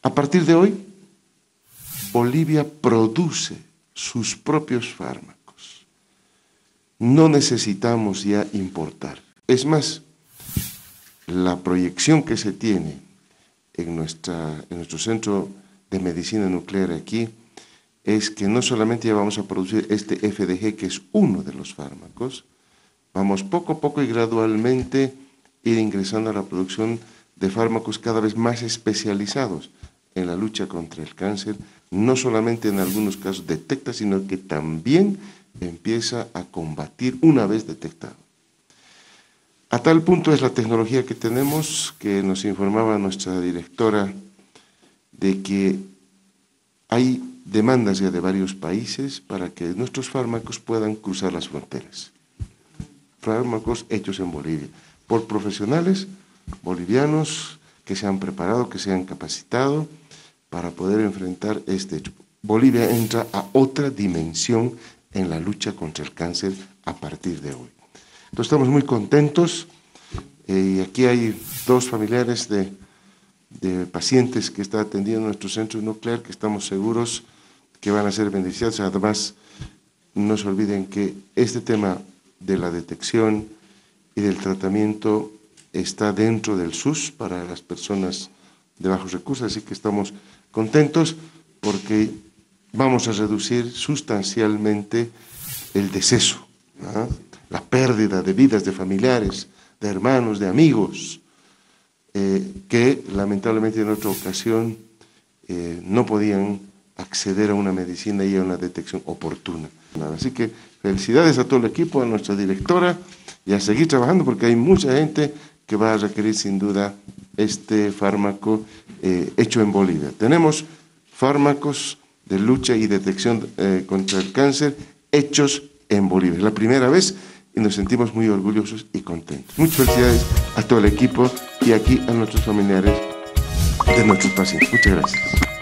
A partir de hoy, Bolivia produce sus propios fármacos. No necesitamos ya importar. Es más, la proyección que se tiene en nuestro centro de medicina nuclear aquí es que no solamente ya vamos a producir este FDG, que es uno de los fármacos, vamos poco a poco y gradualmente ir ingresando a la producción de fármacos cada vez más especializados en la lucha contra el cáncer. No solamente en algunos casos detecta, sino que también empieza a combatir una vez detectado. A tal punto es la tecnología que tenemos, que nos informaba nuestra directora de que hay demandas ya de varios países para que nuestros fármacos puedan cruzar las fronteras. Fármacos hechos en Bolivia, por profesionales bolivianos que se han preparado, que se han capacitado para poder enfrentar este hecho. Bolivia entra a otra dimensión en la lucha contra el cáncer a partir de hoy. Entonces estamos muy contentos y aquí hay dos familiares de pacientes que está atendiendo nuestro centro nuclear que estamos seguros que van a ser beneficiados. Además, no se olviden que este tema de la detección y del tratamiento está dentro del SUS para las personas de bajos recursos, así que estamos contentos porque vamos a reducir sustancialmente el deceso, ¿no? La pérdida de vidas de familiares, de hermanos, de amigos, que lamentablemente en otra ocasión no podían acceder a una medicina y a una detección oportuna. Así que felicidades a todo el equipo, a nuestra directora, y a seguir trabajando porque hay mucha gente que va a requerir sin duda este fármaco hecho en Bolivia. Tenemos fármacos de lucha y detección contra el cáncer hechos en Bolivia. Es la primera vez y nos sentimos muy orgullosos y contentos. Muchas felicidades a todo el equipo y aquí a nuestros familiares de nuestros pacientes. Muchas gracias.